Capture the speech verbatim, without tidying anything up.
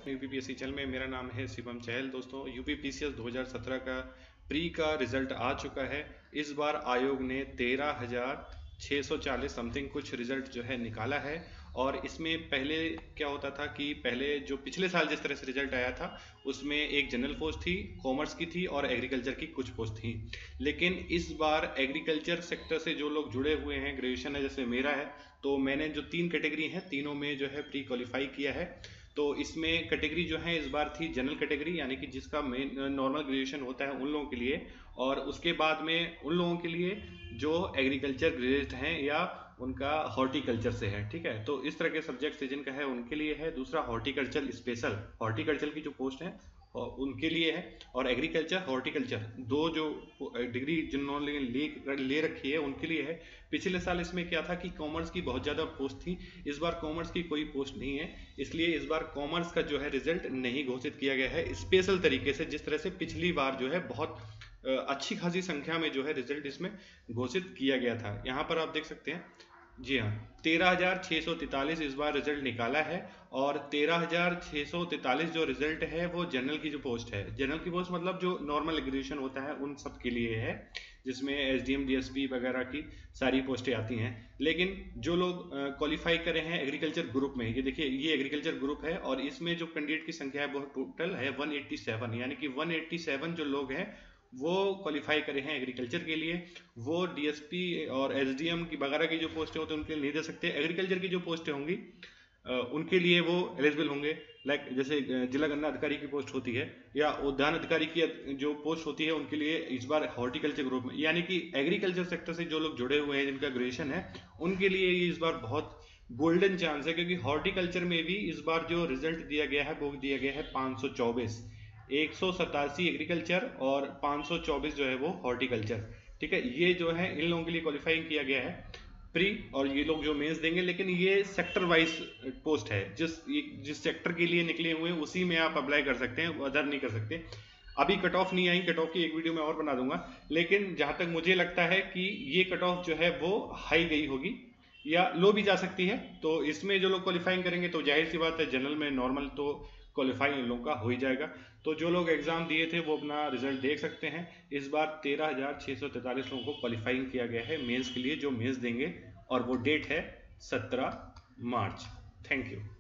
UPPSC channel में। मेरा नाम है शिवम चहल। दोस्तों, यूपीपीसीएस दो हज़ार सत्रह का प्री का रिजल्ट आ चुका है। इस बार आयोग ने तेरह हज़ार छः सौ चालीस समथिंग कुछ रिजल्ट जो है निकाला है। और इसमें पहले क्या होता था कि पहले जो पिछले साल जिस तरह से रिजल्ट आया था उसमें एक जनरल पोस्ट थी, कॉमर्स की थी और एग्रीकल्चर की कुछ पोस्ट थी। लेकिन इस बार एग्रीकल्चर सेक्टर से जो लोग जुड़े हुए हैं, ग्रेजुएशन है जैसे मेरा है, तो मैंने जो तीन कैटेगरी हैं तीनों में जो है प्री क्वालिफाई किया है। तो इसमें कैटेगरी जो है इस बार थी जनरल कैटेगरी, यानी कि जिसका मेन नॉर्मल ग्रेजुएशन होता है उन लोगों के लिए, और उसके बाद में उन लोगों के लिए जो एग्रीकल्चर ग्रेजुएट हैं या उनका हॉर्टिकल्चर से है। ठीक है, तो इस तरह के सब्जेक्ट से जिनका है उनके लिए है। दूसरा हॉर्टिकल्चर स्पेशल, हॉर्टिकल्चर की जो पोस्ट है उनके लिए है, और एग्रीकल्चर हॉर्टिकल्चर दो जो डिग्री जिन्होंने ले ले रखी है उनके लिए है। पिछले साल इसमें क्या था कि कॉमर्स की बहुत ज़्यादा पोस्ट थी, इस बार कॉमर्स की कोई पोस्ट नहीं है, इसलिए इस बार कॉमर्स का जो है रिजल्ट नहीं घोषित किया गया है स्पेशल तरीके से, जिस तरह से पिछली बार जो है बहुत अच्छी खासी संख्या में जो है रिजल्ट इसमें घोषित किया गया था। यहाँ पर आप देख सकते हैं, जी हाँ, तेरह हजार छः सौ तैंतालीस इस बार रिजल्ट निकाला है। और तेरह हजार छः सौ तैंतालीस जो रिजल्ट है वो जनरल की जो पोस्ट है, जनरल की पोस्ट मतलब जो नॉर्मल ग्रेजुएशन होता है उन सब के लिए है, जिसमें एसडीएम डीएसपी वगैरह की सारी पोस्टें आती हैं। लेकिन जो लोग क्वालिफाई करे हैं एग्रीकल्चर ग्रुप में, ये देखिए ये एग्रीकल्चर ग्रुप है और इसमें जो कैंडिडेट की संख्या है वो टोटल है एक सौ सत्तासी, यानी कि एक सौ सत्तासी जो लोग हैं वो क्वालिफाई करे हैं एग्रीकल्चर के लिए। वो डीएसपी और एसडीएम की वगैरह की जो पोस्टें होती हैं उनके लिए नहीं दे सकते। एग्रीकल्चर की जो पोस्टें होंगी उनके लिए वो एलिजिबल होंगे। लाइक जैसे जिला गन्ना अधिकारी की पोस्ट होती है या उद्यान अधिकारी की जो पोस्ट होती है उनके लिए इस बार हॉर्टिकल्चर ग्रुप में, यानी कि एग्रीकल्चर सेक्टर से जो लोग जुड़े हुए हैं जिनका ग्रेजुएशन है उनके लिए इस बार बहुत गोल्डन चांस है, क्योंकि हॉर्टिकल्चर में भी इस बार जो रिजल्ट दिया गया है वो दिया गया है पाँच सौ चौबीस, एक सौ सतासी एग्रीकल्चर और पाँच सौ चौबीस जो है वो हॉर्टिकल्चर। ठीक है, ये जो है इन लोगों के लिए क्वालिफाइंग किया गया है प्री, और ये लोग जो मेंस देंगे। लेकिन ये सेक्टर वाइज पोस्ट है, जिस जिस सेक्टर के लिए निकले हुए हैं उसी में आप अप्लाई कर सकते हैं, अदर नहीं कर सकते। अभी कट ऑफ नहीं आई, कट ऑफ की एक वीडियो में और बना दूंगा, लेकिन जहां तक मुझे लगता है कि ये कट ऑफ जो है वो हाई गई होगी या लो भी जा सकती है। तो इसमें जो लोग क्वालिफाइंग करेंगे तो जाहिर सी बात है जनरल में नॉर्मल तो क्वालिफाई इन लोगों का हो ही जाएगा। तो जो लोग एग्जाम दिए थे वो अपना रिजल्ट देख सकते हैं। इस बार तेरह हजार छः सौ तैंतालीस लोगों को क्वालिफाइंग किया गया है मेंस के लिए, जो मेंस देंगे, और वो डेट है सत्रह मार्च। Thank you.